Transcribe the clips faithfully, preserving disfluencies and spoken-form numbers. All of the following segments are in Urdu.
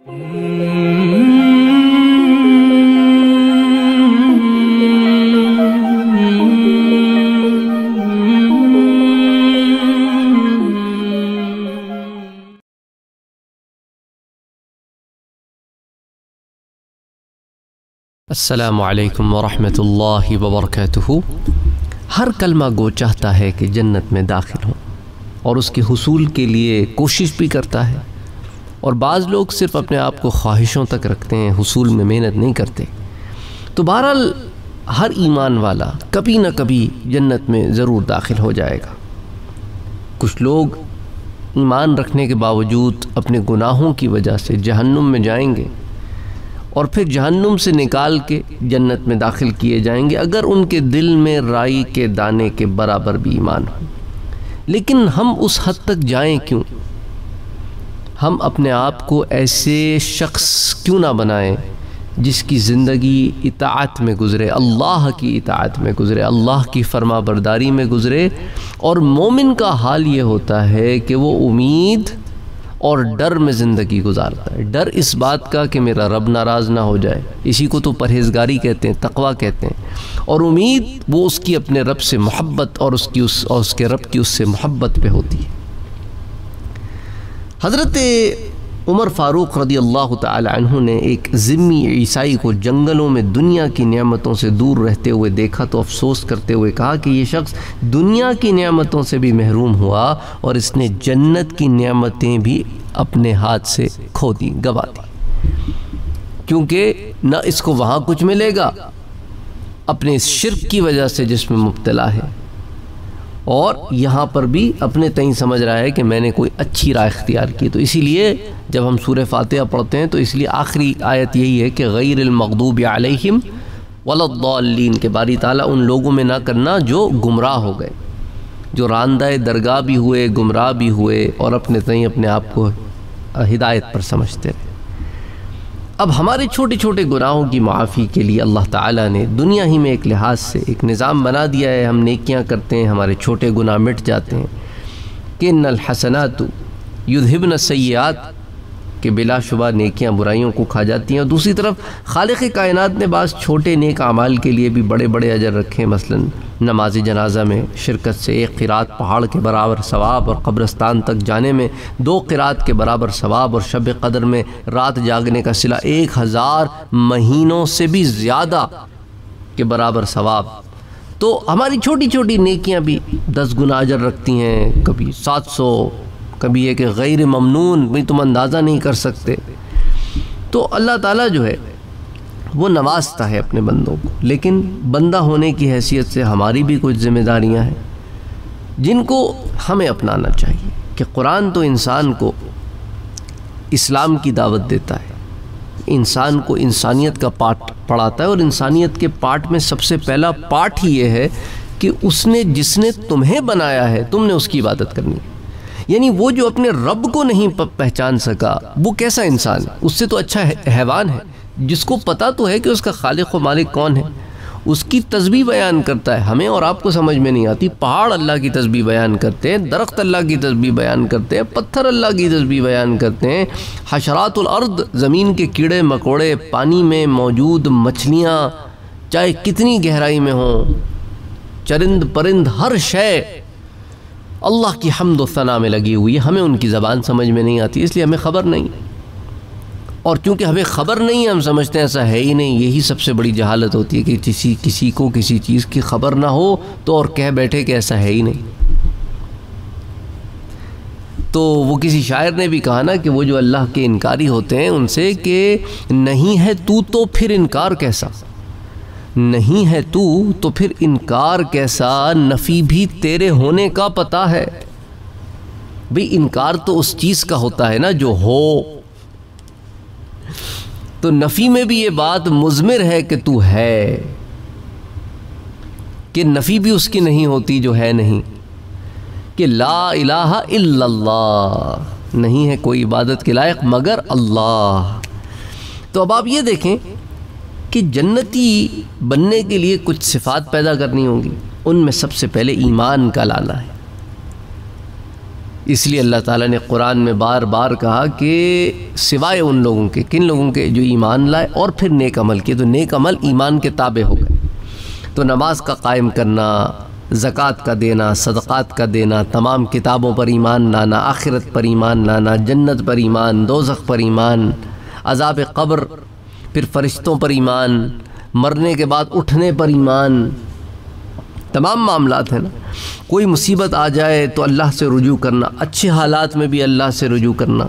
السلام علیکم ورحمۃ اللہ وبرکاتہ۔ ہر کلمہ گو چاہتا ہے کہ جنت میں داخل ہوں اور اس کے حصول کے لیے کوشش بھی کرتا ہے، اور بعض لوگ صرف اپنے آپ کو خواہشوں تک رکھتے ہیں، حصول میں محنت نہیں کرتے۔ تو بہرحال ہر ایمان والا کبھی نہ کبھی جنت میں ضرور داخل ہو جائے گا۔ کچھ لوگ ایمان رکھنے کے باوجود اپنے گناہوں کی وجہ سے جہنم میں جائیں گے، اور پھر جہنم سے نکال کے جنت میں داخل کیے جائیں گے اگر ان کے دل میں رائی کے دانے کے برابر بھی ایمان ہو۔ لیکن ہم اس حد تک جائیں کیوں؟ ہم اپنے آپ کو ایسے شخص کیوں نہ بنائیں جس کی زندگی اطاعت میں گزرے، اللہ کی اطاعت میں گزرے، اللہ کی فرما برداری میں گزرے۔ اور مومن کا حال یہ ہوتا ہے کہ وہ امید اور ڈر میں زندگی گزارتا ہے۔ ڈر اس بات کا کہ میرا رب ناراض نہ ہو جائے، اسی کو تو پرہیزگاری کہتے ہیں، تقویٰ کہتے ہیں۔ اور امید وہ اس کی اپنے رب سے محبت اور اس کی اس اور اس کے رب کی اس سے محبت پہ ہوتی ہے۔ حضرت عمر فاروق رضی اللہ تعالی عنہ نے ایک ذمی عیسائی کو جنگلوں میں دنیا کی نعمتوں سے دور رہتے ہوئے دیکھا تو افسوس کرتے ہوئے کہا کہ یہ شخص دنیا کی نعمتوں سے بھی محروم ہوا اور اس نے جنت کی نعمتیں بھی اپنے ہاتھ سے کھو دی، گوا دی، کیونکہ نہ اس کو وہاں کچھ ملے گا اپنے اس شرک کی وجہ سے جس میں مبتلا ہے، اور یہاں پر بھی اپنے تئیں سمجھ رہا ہے کہ میں نے کوئی اچھی راہ اختیار کی۔ تو اسی لیے جب ہم سورہ فاتحہ پڑھتے ہیں تو اس لیے آخری آیت یہی ہے کہ غیر المغضوب علیہم ولا الضالین، کہ باری تعالیٰ ان لوگوں میں نہ کرنا جو گمراہ ہو گئے، جو راندہ درگاہ بھی ہوئے، گمراہ بھی ہوئے، اور اپنے تئیں اپنے آپ کو ہدایت پر سمجھتے رہے۔ اب ہمارے چھوٹے چھوٹے گناہوں کی معافی کے لیے اللہ تعالیٰ نے دنیا ہی میں ایک لحاظ سے ایک نظام بنا دیا ہے۔ ہم نیکیاں کرتے ہیں، ہمارے چھوٹے گناہ مٹ جاتے ہیں، کہ ان الحسنات یذہبن السیئات، کہ بلا شبہ نیکیاں برائیوں کو کھا جاتی ہیں۔ اور دوسری طرف خالق کائنات نے بعض چھوٹے نیک اعمال کے لیے بھی بڑے بڑے اجر رکھے، مثلا نماز جنازہ میں شرکت سے ایک قرات پہاڑ کے برابر ثواب، اور قبرستان تک جانے میں دو قرات کے برابر ثواب، اور شب قدر میں رات جاگنے کا صلہ ایک ہزار مہینوں سے بھی زیادہ کے برابر ثواب۔ تو ہماری چھوٹی چھوٹی نیکیاں بھی دس گنا اجر رکھتی ہیں، کبھی سات سو، کبھی یہ کہ غیر ممنون، بھی تم اندازہ نہیں کر سکتے۔ تو اللہ تعالیٰ جو ہے وہ نوازتا ہے اپنے بندوں کو، لیکن بندہ ہونے کی حیثیت سے ہماری بھی کچھ ذمہ داریاں ہیں جن کو ہمیں اپنانا چاہیے۔ کہ قرآن تو انسان کو اسلام کی دعوت دیتا ہے، انسان کو انسانیت کا پارٹ پڑھاتا ہے، اور انسانیت کے پارٹ میں سب سے پہلا پارٹ ہی یہ ہے کہ اس نے جس نے تمہیں بنایا ہے تم نے اس کی عبادت کرنی ہے۔ یعنی وہ جو اپنے رب کو نہیں پہچان سکا وہ کیسا انسان ہے؟ اس سے تو اچھا حیوان ہے جس کو پتہ تو ہے کہ اس کا خالق و مالک کون ہے، اس کی تسبیح بیان کرتا ہے۔ ہمیں اور آپ کو سمجھ میں نہیں آتی، پہاڑ اللہ کی تسبیح بیان کرتے ہیں، درخت اللہ کی تسبیح بیان کرتے ہیں، پتھر اللہ کی تسبیح بیان کرتے ہیں، حشرات الارض، زمین کے کیڑے مکوڑے، پانی میں موجود مچھلیاں چاہے کتنی گہرائی میں ہوں، چرند پرند، ہر شے اللہ کی حمد و ثنا میں لگی ہوئی ہے۔ ہمیں ان کی زبان سمجھ میں نہیں آتی، اس لیے ہمیں خبر نہیں، اور چونکہ ہمیں خبر نہیں ہے ہم سمجھتے ہیں ایسا ہے ہی نہیں۔ یہی سب سے بڑی جہالت ہوتی ہے کہ کسی کسی کو کسی چیز کی خبر نہ ہو تو اور کہہ بیٹھے کہ ایسا ہے ہی نہیں۔ تو وہ کسی شاعر نے بھی کہا نا کہ وہ جو اللہ کے انکاری ہوتے ہیں ان سے کہ نہیں ہے تو تو پھر انکار کیسا، نہیں ہے تو تو پھر انکار کیسا، نفی بھی تیرے ہونے کا پتہ ہے۔ بھئی انکار تو اس چیز کا ہوتا ہے نا جو ہو، تو نفی میں بھی یہ بات مضمر ہے کہ تو ہے، کہ نفی بھی اس کی نہیں ہوتی جو ہے نہیں، کہ لا الہ الا اللہ، نہیں ہے کوئی عبادت کے لائق مگر اللہ۔ تو اب آپ یہ دیکھیں کہ جنتی بننے کے لیے کچھ صفات پیدا کرنی ہوں گی، ان میں سب سے پہلے ایمان کا لانا ہے۔ اس لیے اللہ تعالیٰ نے قرآن میں بار بار کہا کہ سوائے ان لوگوں کے، کن لوگوں کے؟ جو ایمان لائے اور پھر نیک عمل کیے، تو نیک عمل ایمان کے تابع ہو گئے۔ تو نماز کا قائم کرنا، زکوٰۃ کا دینا، صدقات کا دینا، تمام کتابوں پر ایمان لانا، آخرت پر ایمان لانا، جنت پر ایمان، دوزخ پر ایمان، عذاب قبر، پھر فرشتوں پر ایمان، مرنے کے بعد اٹھنے پر ایمان، تمام معاملات ہیں نا۔ کوئی مصیبت آ جائے تو اللہ سے رجوع کرنا، اچھے حالات میں بھی اللہ سے رجوع کرنا،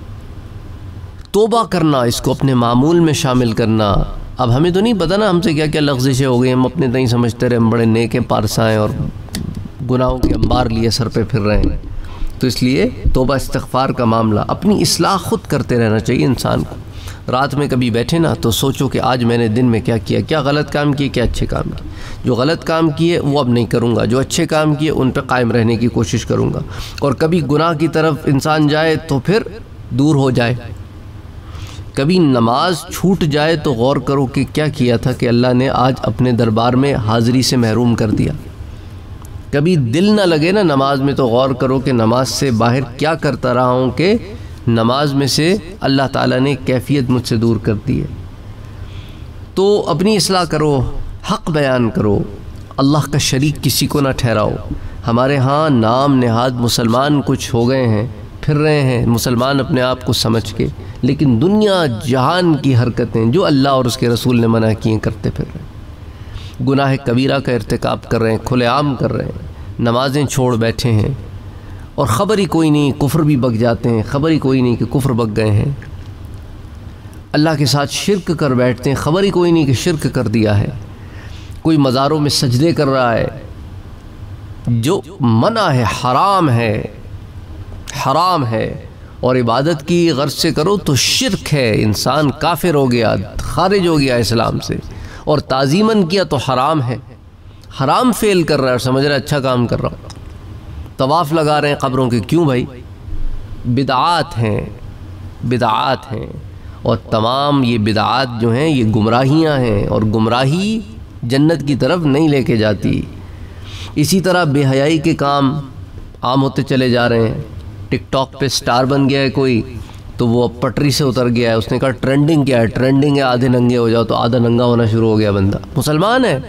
توبہ کرنا، اس کو اپنے معمول میں شامل کرنا۔ اب ہمیں تو نہیں پتہ نا ہم سے کیا کیا لغزشیں ہو گئی، ہم اپنے تئیں سمجھتے رہے ہم بڑے نیک پارسا ہیں اور گناہوں کے انبار لیے سر پہ پھر رہے ہیں۔ تو اس لیے توبہ استغفار کا معاملہ، اپنی اصلاح خود کرتے رہنا چاہیے انسان کو۔ رات میں کبھی بیٹھے نا تو سوچو کہ آج میں نے دن میں کیا کیا، کیا غلط کام کیے، کیا اچھے کام کیے۔ جو غلط کام کیے وہ اب نہیں کروں گا، جو اچھے کام کیے ان پہ قائم رہنے کی کوشش کروں گا۔ اور کبھی گناہ کی طرف انسان جائے تو پھر دور ہو جائے، کبھی نماز چھوٹ جائے تو غور کرو کہ کیا کیا تھا کہ اللہ نے آج اپنے دربار میں حاضری سے محروم کر دیا۔ کبھی دل نہ لگے نا نماز میں تو غور کرو کہ نماز سے باہر کیا کرتا رہا ہوں کہ نماز میں سے اللہ تعالیٰ نے کیفیت مجھ سے دور کر دی ہے۔ تو اپنی اصلاح کرو، حق بیان کرو، اللہ کا شریک کسی کو نہ ٹھہراؤ۔ ہمارے ہاں نام نہاد مسلمان کچھ ہو گئے ہیں، پھر رہے ہیں مسلمان اپنے آپ کو سمجھ کے، لیکن دنیا جہان کی حرکتیں جو اللہ اور اس کے رسول نے منع کی ہیں کرتے پھر رہے ہیں۔ گناہ کبیرہ کا ارتکاب کر رہے ہیں، کھلے عام کر رہے ہیں، نمازیں چھوڑ بیٹھے ہیں اور خبر ہی کوئی نہیں، کفر بھی بک جاتے ہیں، خبر ہی کوئی نہیں کہ کفر بک گئے ہیں۔ اللہ کے ساتھ شرک کر بیٹھتے ہیں، خبر ہی کوئی نہیں کہ شرک کر دیا ہے۔ کوئی مزاروں میں سجدے کر رہا ہے، جو منع ہے، حرام ہے، حرام ہے، اور عبادت کی غرض سے کرو تو شرک ہے، انسان کافر ہو گیا، خارج ہو گیا اسلام سے، اور تعظیماً کیا تو حرام ہے، حرام فعل کر رہا ہے اور سمجھ رہا ہے اچھا کام کر رہا ہوں۔ طواف لگا رہے ہیں قبروں کے، کیوں بھائی؟ بدعات ہیں، بدعات ہیں، اور تمام یہ بدعات جو ہیں یہ گمراہیاں ہیں، اور گمراہی جنت کی طرف نہیں لے کے جاتی۔ اسی طرح بے حیائی کے کام عام ہوتے چلے جا رہے ہیں۔ ٹک ٹاک پہ سٹار بن گیا ہے کوئی تو وہ اب پٹری سے اتر گیا ہے، اس نے کہا ٹرینڈنگ کیا ہے، ٹرینڈنگ ہے آدھے ننگے ہو جاؤ، تو آدھا ننگا ہونا شروع ہو گیا بندہ، مسلمان ہے،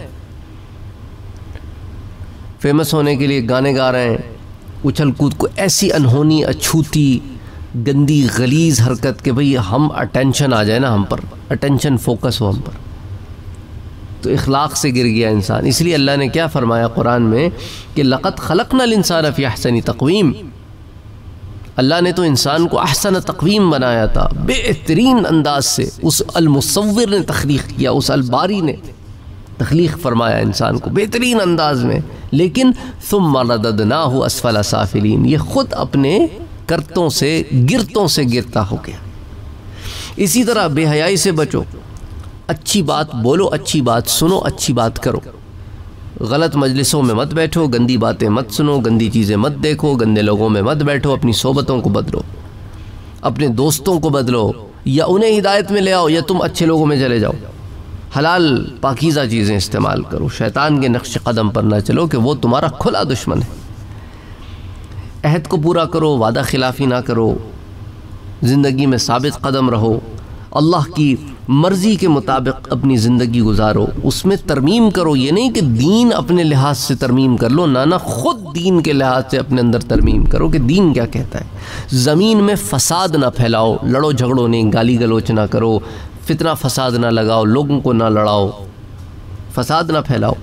فیمس ہونے کے لیے گانے گا رہے ہیں، اچھل کود کو ایسی انہونی، اچھوتی، گندی، غلیظ حرکت کہ بھئی ہم اٹینشن آ جائے نا ہم پر، اٹینشن فوکس ہو ہم پر، تو اخلاق سے گر گیا انسان۔ اس لیے اللہ نے کیا فرمایا قرآن میں کہ لَقَدْ خَلَقْنَا الْإِنسَانَ فِي أَحْسَنِ تَقْوِيمٍ، اللہ نے تو انسان کو احسن تقویم بنایا تھا، بہترین انداز سے، اس المصور نے تخلیق کیا، اس الباری نے تخلیق فرمایا انسان کو بہترین انداز میں، لیکن ثم رددناہ اسفل سافلین، یہ خود اپنے کرتوں سے، گرتوں سے گرتا ہو گیا۔ اسی طرح بے حیائی سے بچو، اچھی بات بولو، اچھی بات سنو، اچھی بات کرو، غلط مجلسوں میں مت بیٹھو، گندی باتیں مت سنو، گندی چیزیں مت دیکھو، گندے لوگوں میں مت بیٹھو، اپنی صحبتوں کو بدلو، اپنے دوستوں کو بدلو، یا انہیں ہدایت میں لے آؤ یا تم اچھے لوگوں میں چلے جاؤ، حلال پاکیزہ چیزیں استعمال کرو، شیطان کے نقش قدم پر نہ چلو کہ وہ تمہارا کھلا دشمن ہے۔ عہد کو پورا کرو، وعدہ خلافی نہ کرو، زندگی میں ثابت قدم رہو، اللہ کی مرضی کے مطابق اپنی زندگی گزارو، اس میں ترمیم کرو، یہ نہیں کہ دین اپنے لحاظ سے ترمیم کر لو، نہ نہ خود دین کے لحاظ سے اپنے اندر ترمیم کرو کہ دین کیا کہتا ہے۔ زمین میں فساد نہ پھیلاؤ، لڑو جھگڑو نہیں، گالی گلوچ نہ کرو، فتنہ فساد نہ لگاؤ، لوگوں کو نہ لڑاؤ، فساد نہ پھیلاؤ،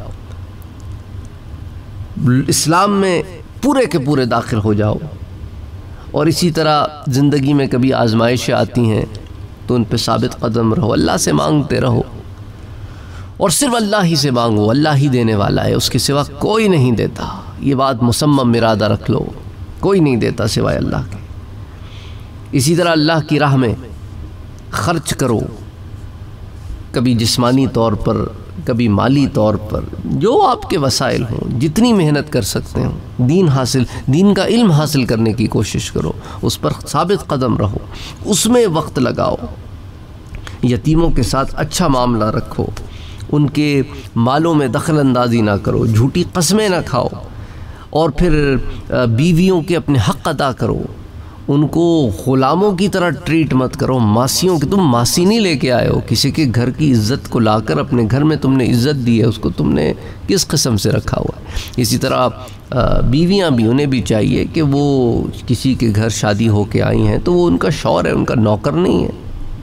اسلام میں پورے کے پورے داخل ہو جاؤ۔ اور اسی طرح زندگی میں کبھی آزمائشیں آتی ہیں تو ان پہ ثابت قدم رہو، اللہ سے مانگتے رہو، اور صرف اللہ ہی سے مانگو، اللہ ہی دینے والا ہے، اس کے سوا کوئی نہیں دیتا، یہ بات مصمم ارادہ رکھ لو، کوئی نہیں دیتا سوائے اللہ کے۔ اسی طرح اللہ کی راہ میں خرچ کرو، کبھی جسمانی طور پر، کبھی مالی طور پر، جو آپ کے وسائل ہوں، جتنی محنت کر سکتے ہوں، دین حاصل دین کا علم حاصل کرنے کی کوشش کرو، اس پر ثابت قدم رہو، اس میں وقت لگاؤ، یتیموں کے ساتھ اچھا معاملہ رکھو، ان کے مالوں میں دخل اندازی نہ کرو، جھوٹی قسمیں نہ کھاؤ، اور پھر بیویوں کے اپنے حق ادا کرو، ان کو غلاموں کی طرح ٹریٹ مت کرو، ماسیوں کی، تم ماسی نہیں لے کے آئے ہو، کسی کے گھر کی عزت کو لا کر اپنے گھر میں تم نے عزت دی ہے، اس کو تم نے کس قسم سے رکھا ہوا ہے۔ اسی طرح بیویاں بھی، انہیں بھی چاہیے کہ وہ کسی کے گھر شادی ہو کے آئی ہیں تو وہ ان کا شوہر ہے، ان کا نوکر نہیں ہے۔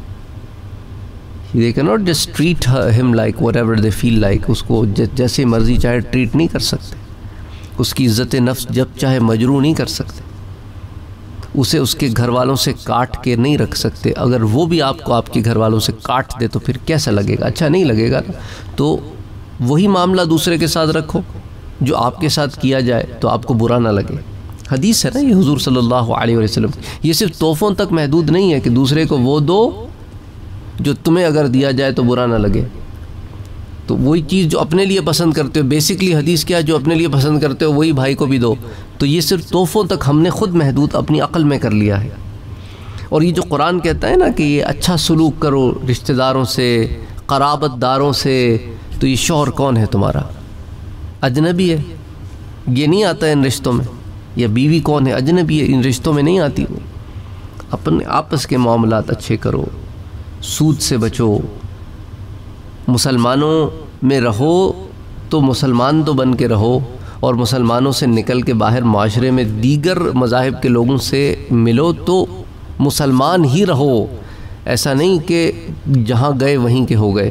They cannot just treat her, him like whatever they feel like، اس کو جیسے مرضی چاہے ٹریٹ نہیں کر سکتے، اس کی عزت نفس جب چاہے مجروح نہیں کر سکتے، اسے اس کے گھر والوں سے کاٹ کے نہیں رکھ سکتے۔ اگر وہ بھی آپ کو آپ کے گھر والوں سے کاٹ دے تو پھر کیسا لگے گا؟ اچھا نہیں لگے گا۔ تو وہی معاملہ دوسرے کے ساتھ رکھو جو آپ کے ساتھ کیا جائے تو آپ کو برا نہ لگے۔ حدیث ہے نا یہ حضور صلی اللہ علیہ وسلم، یہ صرف تحفوں تک محدود نہیں ہے کہ دوسرے کو وہ دو جو تمہیں اگر دیا جائے تو برا نہ لگے۔ تو وہی چیز جو اپنے لیے پسند کرتے ہو، بیسکلی حدیث کیا ہے، جو اپنے لیے پسند کرتے ہو وہی بھائی کو بھی دو۔ تو یہ صرف تحفوں تک ہم نے خود محدود اپنی عقل میں کر لیا ہے۔ اور یہ جو قرآن کہتا ہے نا کہ یہ اچھا سلوک کرو رشتہ داروں سے، قرابت داروں سے، تو یہ شوہر کون ہے تمہارا؟ اجنبی ہے، یہ نہیں آتا ہے ان رشتوں میں۔ یا بیوی کون ہے؟ اجنبی ہے، ان رشتوں میں نہیں آتی وہ۔ اپنے آپس کے معاملات اچھے کرو، سود سے بچو، مسلمانوں میں رہو تو مسلمان تو بن کے رہو، اور مسلمانوں سے نکل کے باہر معاشرے میں دیگر مذاہب کے لوگوں سے ملو تو مسلمان ہی رہو، ایسا نہیں کہ جہاں گئے وہیں کے ہو گئے۔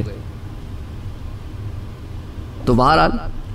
تو بہرحال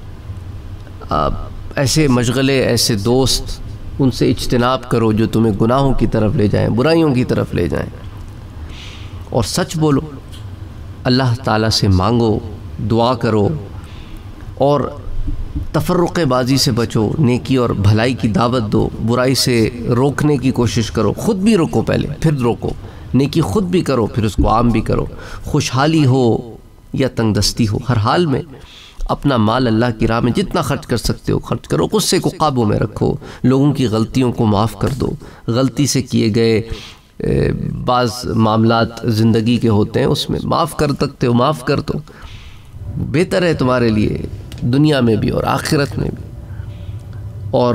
ایسے مشغلے، ایسے دوست، ان سے اجتناب کرو جو تمہیں گناہوں کی طرف لے جائیں، برائیوں کی طرف لے جائیں، اور سچ بولو، اللہ تعالیٰ سے مانگو، دعا کرو، اور تفرق بازی سے بچو، نیکی اور بھلائی کی دعوت دو، برائی سے روکنے کی کوشش کرو، خود بھی روکو پہلے پھر روکو، نیکی خود بھی کرو پھر اس کو عام بھی کرو، خوشحالی ہو یا تنگ دستی ہو، ہر حال میں اپنا مال اللہ کی راہ میں جتنا خرچ کر سکتے ہو خرچ کرو، غصے کو قابو میں رکھو، لوگوں کی غلطیوں کو معاف کر دو، غلطی سے کیے گئے بعض معاملات زندگی کے ہوتے ہیں اس میں معاف کر سکتے ہو، معاف کر دو، بہتر ہے تمہارے لیے دنیا میں بھی اور آخرت میں بھی۔ اور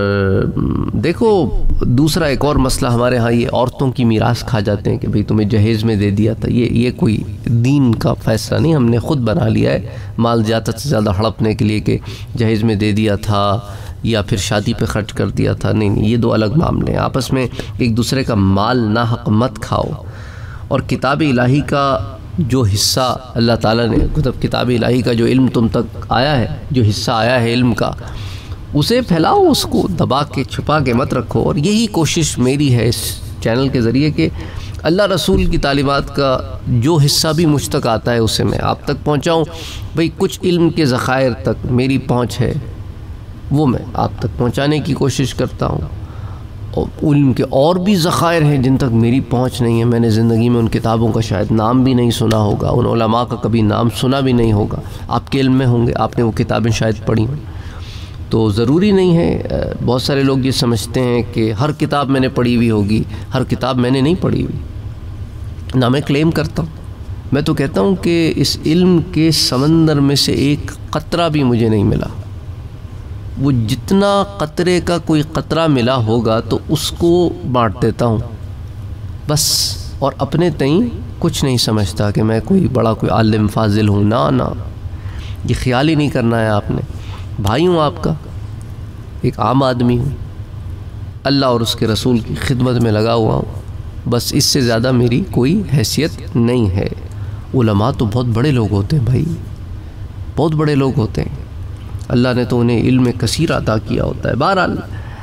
دیکھو دوسرا ایک اور مسئلہ ہمارے ہاں، یہ عورتوں کی میراث کھا جاتے ہیں کہ بھئی تمہیں جہیز میں دے دیا تھا، یہ یہ کوئی دین کا فیصلہ نہیں، ہم نے خود بنا لیا ہے مال زیادہ سے زیادہ ہڑپنے کے لیے کہ جہیز میں دے دیا تھا یا پھر شادی پہ خرچ کر دیا تھا۔ نہیں نہیں، یہ دو الگ معاملے ہیں، آپس میں ایک دوسرے کا مال ناحق مت کھاؤ۔ اور کتاب الہی کا جو حصہ اللہ تعالیٰ نے، مطلب کتاب الہی کا جو علم تم تک آیا ہے، جو حصہ آیا ہے علم کا، اسے پھیلاؤ، اس کو دبا کے چھپا کے مت رکھو۔ اور یہی کوشش میری ہے اس چینل کے ذریعے کہ اللہ رسول کی تعلیمات کا جو حصہ بھی مجھ تک آتا ہے اسے میں آپ تک پہنچاؤں۔ بھئی کچھ علم کے ذخائر تک میری پہنچ ہے، وہ میں آپ تک پہنچانے کی کوشش کرتا ہوں، اور علم کے اور بھی ذخائر ہیں جن تک میری پہنچ نہیں ہے، میں نے زندگی میں ان کتابوں کا شاید نام بھی نہیں سنا ہوگا، ان علماء کا کبھی نام سنا بھی نہیں ہوگا، آپ کے علم میں ہوں گے، آپ نے وہ کتابیں شاید پڑھی ہوں۔ تو ضروری نہیں ہے، بہت سارے لوگ یہ سمجھتے ہیں کہ ہر کتاب میں نے پڑھی ہوئی ہوگی، ہر کتاب میں نے نہیں پڑھی ہوئی، نہ میں کلیم کرتا ہوں، میں تو کہتا ہوں کہ اس علم کے سمندر میں سے ایک قطرہ بھی مجھے نہیں ملا، وہ جتنا قطرے کا کوئی قطرہ ملا ہوگا تو اس کو بانٹ دیتا ہوں بس، اور اپنے تئیں کچھ نہیں سمجھتا کہ میں کوئی بڑا کوئی عالم فاضل ہوں، نہ نہ، یہ خیال ہی نہیں کرنا ہے آپ نے، بھائی ہوں آپ کا، ایک عام آدمی ہوں، اللہ اور اس کے رسول کی خدمت میں لگا ہوا ہوں، بس اس سے زیادہ میری کوئی حیثیت نہیں ہے۔ علماء تو بہت بڑے لوگ ہوتے ہیں بھائی، بہت بڑے لوگ ہوتے ہیں، اللہ نے تو انہیں علم کثیر عطا کیا ہوتا ہے۔ بہرحال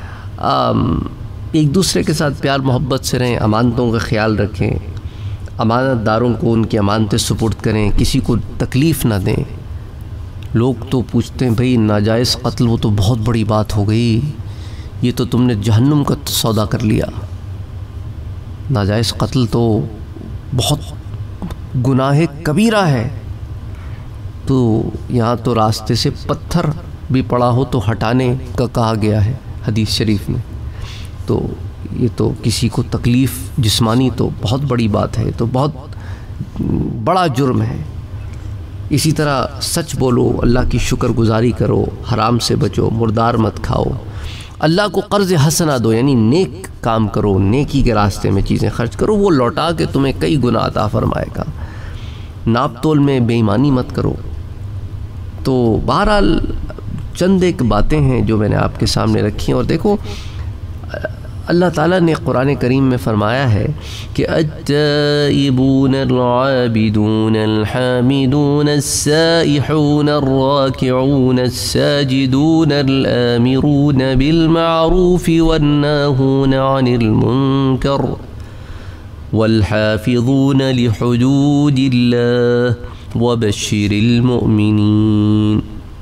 ایک دوسرے کے ساتھ پیار محبت سے رہیں، امانتوں کا خیال رکھیں، امانت داروں کو ان کی امانتیں سپرد کریں، کسی کو تکلیف نہ دیں۔ لوگ تو پوچھتے ہیں بھئی ناجائز قتل وہ تو بہت بڑی بات ہو گئی، یہ تو تم نے جہنم کا سودا کر لیا، ناجائز قتل تو بہت گناہ کبیرہ ہے، تو یہاں تو راستے سے پتھر بھی پڑا ہو تو ہٹانے کا کہا گیا ہے حدیث شریف میں، تو یہ تو کسی کو تکلیف جسمانی تو بہت بڑی بات ہے، تو بہت بڑا جرم ہے، اسی طرح سچ بولو، اللہ کی شکر گزاری کرو، حرام سے بچو، مردار مت کھاؤ، اللہ کو قرض حسنہ دو، یعنی نیک کام کرو، نیکی کے راستے میں چیزیں خرچ کرو، وہ لوٹا کے تمہیں کئی گناہ عطا فرمائے گا۔ ناپ تول میں بے ایمانی مت کرو۔ تو بہرحال چند ایک باتیں ہیں جو میں نے آپ کے سامنے رکھی ہیں، اور دیکھو اللہ تعالیٰ نے قرآن کریم میں فرمایا ہے کہ التائبون العابدون الحامدون السائحون الراکعون الساجدون الآمرون بالمعروف والناهون عن المنکر والحافظون لحدود اللہ وبشر المؤمنین۔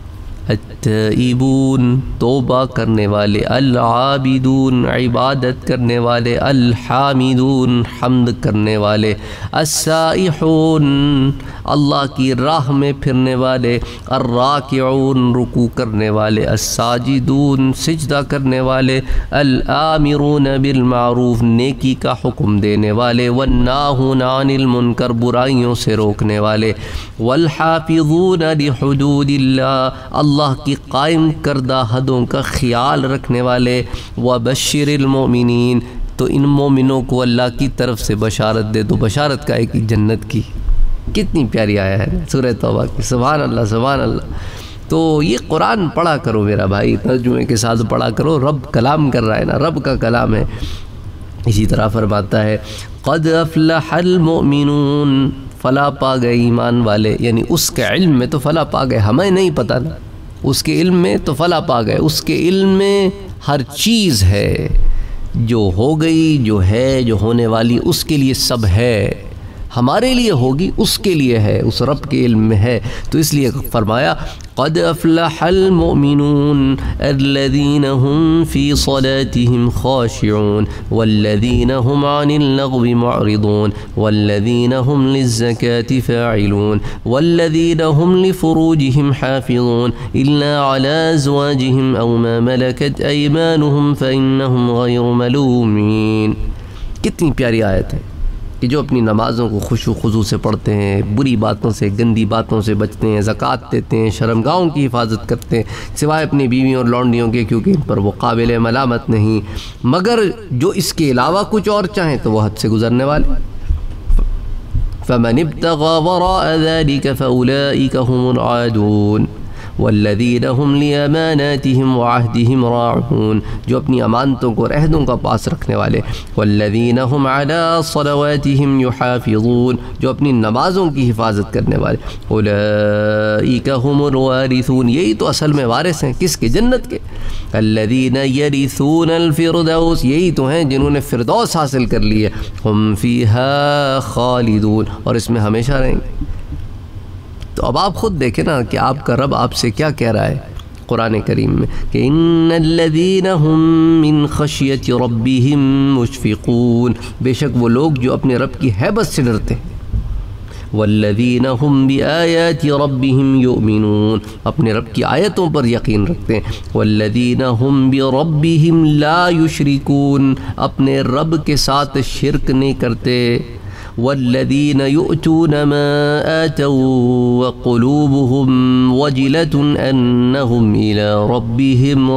التائبون توبہ کرنے والے، العابدون عبادت کرنے والے، الحامدون حمد کرنے والے، السائحون اللہ کی راہ میں پھرنے والے، الراکعون رکوع کرنے والے، الساجدون سجدہ کرنے والے، الآمرون بالمعروف نیکی کا حکم دینے والے، والناہون عن المنکر برائیوں سے روکنے والے، والحافظون لحدود اللہ اللہ کی قائم کردہ حدوں کا خیال رکھنے والے، وبشر المؤمنین تو ان مومنوں کو اللہ کی طرف سے بشارت دے دو۔ بشارت کا ایک جنت کی، کتنی پیاری آیا ہے سورہ توبہ کی، سبحان اللہ سبحان اللہ۔ تو یہ قرآن پڑھا کرو میرا بھائی، ترجمے کے ساتھ پڑھا کرو، رب کلام کر رہا ہے نا، رب کا کلام ہے۔ اسی طرح فرماتا ہے قد افلح المؤمنون، فلاح پا گئے ایمان والے، یعنی اس کے علم میں تو فلاح پا گئے، ہمیں نہیں پتہ نا، اس کے علم میں تو فلاح پا گئے، اس کے علم میں ہر چیز ہے، جو ہو گئی، جو ہے، جو ہونے والی، اس کے لیے سب ہے، ہمارے لیے ہوگی اس کے لیے ہے، اس رب کے علم میں ہے۔ تو اس لیے فرمایا قد افلح المؤمنون الذين هم في صلاتهم خاشعون والذين هم عن اللغو معرضون والذين هم للزكاة فاعلون والذين هم لفروجهم حافظون إلا على أزواجهم أو ما ملكت أيمانهم فإنهم غير ملومين۔ کتنی پیاری آیت ہے کہ جو اپنی نمازوں کو خشوع و خضوع سے پڑھتے ہیں، بری باتوں سے، گندی باتوں سے بچتے ہیں، زکوٰۃ دیتے ہیں، شرمگاہوں کی حفاظت کرتے ہیں، سوائے اپنی بیویوں اور لونڈیوں کے، کیونکہ ان پر وہ قابل ملامت نہیں، مگر جو اس کے علاوہ کچھ اور چاہیں تو وہ حد سے گزرنے والے۔ فَمَنِ ابْتَغَى وَرَاءَ ذَلِكَ فَأُولَئِكَ هُمُ الْعَادُونَ والذین هم لأماناتهم وعہدهم راعون جو اپنی امانتوں کو اور عہدوں کا پاس رکھنے والے، والذین هم علی صلواتهم یحافظون جو اپنی نمازوں کی حفاظت کرنے والے، اولئک هم الوارثون یہی تو اصل میں وارث ہیں، کس کے؟ جنت کے، الذین یرثون الفردوس یہی تو ہیں جنہوں نے فردوس حاصل کر لی ہے، ہم فیہا خالدون اور اس میں ہمیشہ رہیں گے۔ تو اب آپ خود دیکھیں نا کہ آپ کا رب آپ سے کیا کہہ رہا ہے قرآن کریم میں کہ ان الذین هم من خشیت ربهم مشفقون بے شک وہ لوگ جو اپنے رب کی ہیبت سے ڈرتے ہیں، والذین هم بآیات ربهم یؤمنون اپنے رب کی آیتوں پر یقین رکھتے ہیں، والذین هم بربهم لا یشرکون اپنے رب کے ساتھ شرک نہیں کرتے، والذین یؤتون ما آتوا وقلوبهم وجلة انہم الی ربهم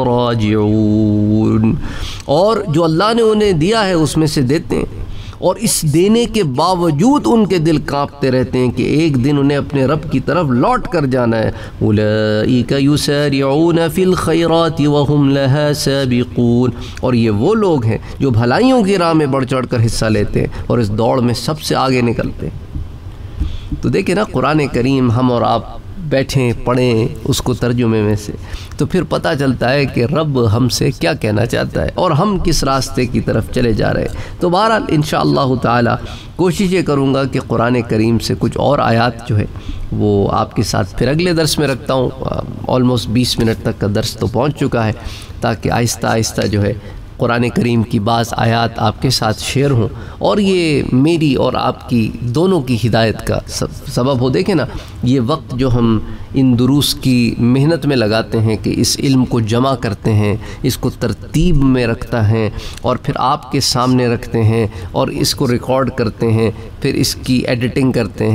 راجعون اور جو اللہ نے انہیں دیا ہے اس میں سے دیتے ہیں، اور اس دینے کے باوجود ان کے دل کانپتے رہتے ہیں کہ ایک دن انہیں اپنے رب کی طرف لوٹ کر جانا ہے۔ اولئک یسارعون فی الخیرات وهم لها سابقون اور یہ وہ لوگ ہیں جو بھلائیوں کی راہ میں بڑھ چڑھ کر حصہ لیتے ہیں اور اس دوڑ میں سب سے آگے نکلتے ہیں۔ تو دیکھیں نا قرآن کریم ہم اور آپ بیٹھیں پڑھیں اس کو ترجمے میں سے تو پھر پتہ چلتا ہے کہ رب ہم سے کیا کہنا چاہتا ہے اور ہم کس راستے کی طرف چلے جا رہے ہیں۔ تو بہرحال انشاءاللہ تعالی کوشش یہ کروں گا کہ قرآن کریم سے کچھ اور آیات جو ہے وہ آپ کے ساتھ پھر اگلے درس میں رکھتا ہوں، آلموسٹ بیس منٹ تک کا درس تو پہنچ چکا ہے، تاکہ آہستہ آہستہ جو ہے قرآن کریم کی بعض آیات آپ کے ساتھ شیئر ہوں اور یہ میری اور آپ کی دونوں کی ہدایت کا سبب ہو۔ دیکھیں نا یہ وقت جو ہم ان دروس کی محنت میں لگاتے ہیں کہ اس علم کو جمع کرتے ہیں، اس کو ترتیب میں رکھتا ہیں اور پھر آپ کے سامنے رکھتے ہیں اور اس کو ریکارڈ کرتے ہیں، پھر اس کی ایڈیٹنگ کرتے ہیں،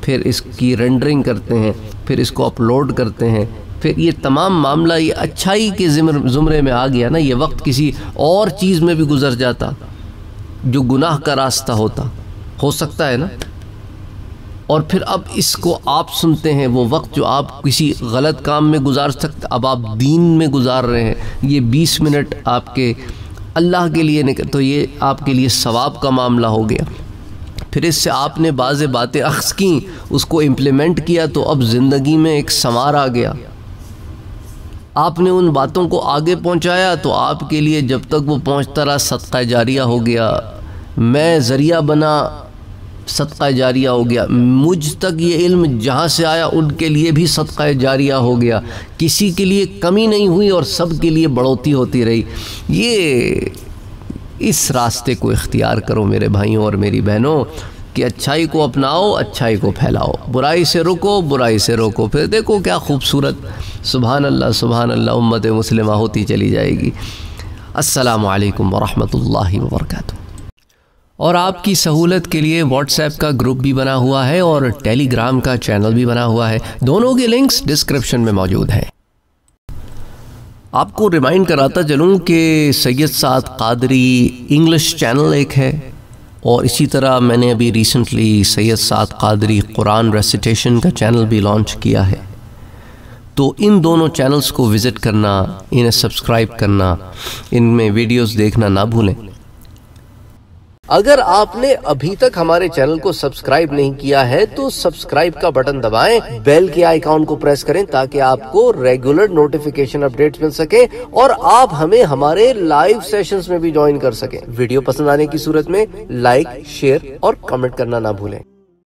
پھر اس کی رینڈرنگ کرتے ہیں، پھر اس کو اپلوڈ کرتے ہیں، پھر یہ تمام معاملہ یہ اچھائی کے زمرے میں آ گیا نا، یہ وقت کسی اور چیز میں بھی گزر جاتا جو گناہ کا راستہ ہوتا، ہو سکتا ہے نا۔ اور پھر اب اس کو آپ سنتے ہیں، وہ وقت جو آپ کسی غلط کام میں گزار سکتے اب آپ دین میں گزار رہے ہیں، یہ بیس منٹ آپ کے اللہ کے لیے نکل، تو یہ آپ کے لیے ثواب کا معاملہ ہو گیا۔ پھر اس سے آپ نے بعض باتیں اخذ کیں، اس کو امپلیمنٹ کیا، تو اب زندگی میں ایک ثمار آ گیا۔ آپ نے ان باتوں کو آگے پہنچایا تو آپ کے لیے جب تک وہ پہنچتا رہا صدقہ جاریہ ہو گیا۔ میں ذریعہ بنا، صدقہ جاریہ ہو گیا۔ مجھ تک یہ علم جہاں سے آیا ان کے لیے بھی صدقہ جاریہ ہو گیا، کسی کے لیے کمی نہیں ہوئی اور سب کے لیے بڑھوتی ہوتی رہی۔ یہ اس راستے کو اختیار کرو میرے بھائیوں اور میری بہنوں کہ اچھائی کو اپناؤ، اچھائی کو پھیلاؤ، برائی سے رکو، برائی سے روکو، پھر دیکھو کیا خوبصورت، سبحان اللہ سبحان اللہ، امت مسلمہ ہوتی چلی جائے گی۔ السلام علیکم ورحمۃ اللہ وبرکاتہ۔ اور آپ کی سہولت کے لیے واٹس ایپ کا گروپ بھی بنا ہوا ہے اور ٹیلی گرام کا چینل بھی بنا ہوا ہے، دونوں کے لنکس ڈسکرپشن میں موجود ہیں۔ آپ کو ریمائنڈ کراتا چلوں کہ سید سعد قادری انگلش چینل ایک ہے، اور اسی طرح میں نے ابھی recently Syed Saad Qadri Quran recitation کا چینل بھی لانچ کیا ہے، تو ان دونوں چینلز کو وزٹ کرنا، انہیں سبسکرائب کرنا، ان میں ویڈیوز دیکھنا نہ بھولیں۔ اگر آپ نے ابھی تک ہمارے چینل کو سبسکرائب نہیں کیا ہے تو سبسکرائب کا بٹن دبائیں، بیل کے آئیکن کو پریس کریں تاکہ آپ کو ریگولر نوٹیفیکیشن اپڈیٹس مل سکے اور آپ ہمیں ہمارے لائیو سیشنز میں بھی جوائن کر سکیں۔ ویڈیو پسند آنے کی صورت میں لائک، شیئر اور کمنٹ کرنا نہ بھولیں۔